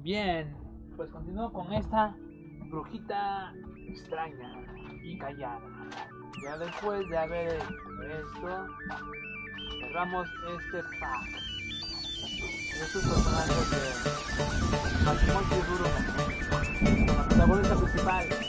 Bien, pues continúo con esta brujita extraña y callada. Ya después de haber hecho esto, cerramos este pack. Estos personajes de Matsumoto Ruru, la protagonista principal.